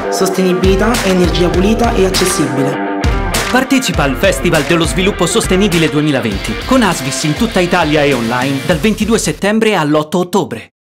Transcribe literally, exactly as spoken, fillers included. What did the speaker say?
sostenibilità e energia pulita e accessibile. Partecipa al Festival dello Sviluppo Sostenibile duemilaventi con Asvis in tutta Italia e online dal ventidue settembre all'otto ottobre.